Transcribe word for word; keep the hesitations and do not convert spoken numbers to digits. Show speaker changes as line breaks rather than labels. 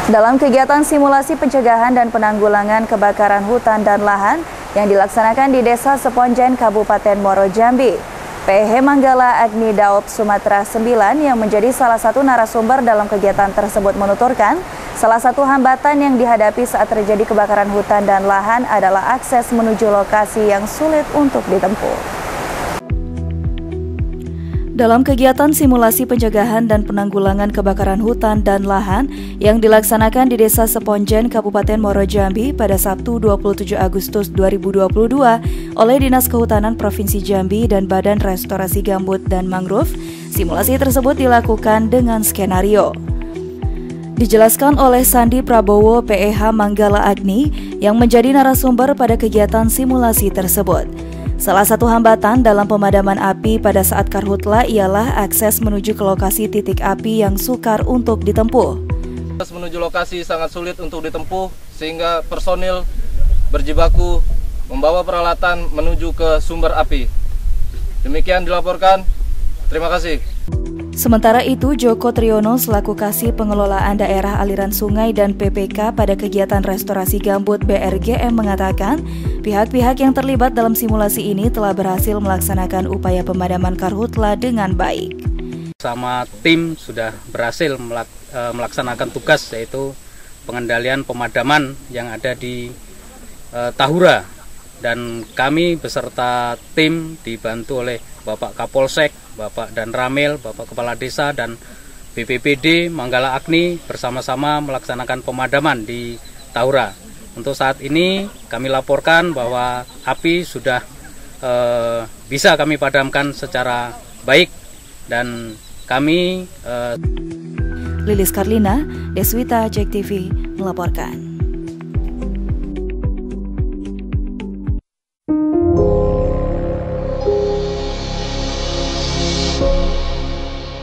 Dalam kegiatan simulasi pencegahan dan penanggulangan kebakaran hutan dan lahan yang dilaksanakan di Desa Seponjen, Kabupaten Muaro Jambi, P H Manggala Agni Daud Sumatera sembilan yang menjadi salah satu narasumber dalam kegiatan tersebut menuturkan, salah satu hambatan yang dihadapi saat terjadi kebakaran hutan dan lahan adalah akses menuju lokasi yang sulit untuk ditempuh. Dalam kegiatan simulasi pencegahan dan penanggulangan kebakaran hutan dan lahan yang dilaksanakan di Desa Seponjen, Kabupaten Muaro Jambi pada Sabtu dua puluh tujuh Agustus dua ribu dua puluh dua oleh Dinas Kehutanan Provinsi Jambi dan Badan Restorasi Gambut dan Mangrove, simulasi tersebut dilakukan dengan skenario. Dijelaskan oleh Sandi Prabowo P H Manggala Agni yang menjadi narasumber pada kegiatan simulasi tersebut. Salah satu hambatan dalam pemadaman api pada saat karhutla ialah akses menuju ke lokasi titik api yang sukar untuk ditempuh.
Akses menuju lokasi sangat sulit untuk ditempuh sehingga personil berjibaku membawa peralatan menuju ke sumber api. Demikian dilaporkan. Terima kasih.
Sementara itu, Joko Triyono selaku Kasih Pengelolaan Daerah Aliran Sungai dan P P K pada kegiatan restorasi gambut B R G M mengatakan, pihak-pihak yang terlibat dalam simulasi ini telah berhasil melaksanakan upaya pemadaman karhutla dengan baik.
Sama tim sudah berhasil melaksanakan tugas, yaitu pengendalian pemadaman yang ada di uh, Tahura. Dan kami beserta tim dibantu oleh Bapak Kapolsek, Bapak Dan Ramil, Bapak Kepala Desa, dan B P B D Manggala Agni bersama-sama melaksanakan pemadaman di Tahura. Untuk saat ini kami laporkan bahwa api sudah eh, bisa kami padamkan secara baik dan kami... Eh...
Lilis Karlina, Deswita, Jek T V melaporkan.